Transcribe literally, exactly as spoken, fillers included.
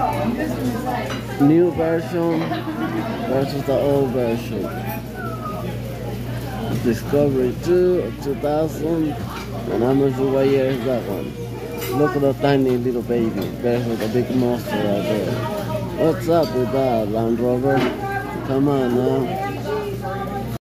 New version versus the old version. Discovery two of two thousand. And I'm not sure what year is that one. Look at the tiny little baby versus the big monster out there. What's up with that, Land Rover? Come on now.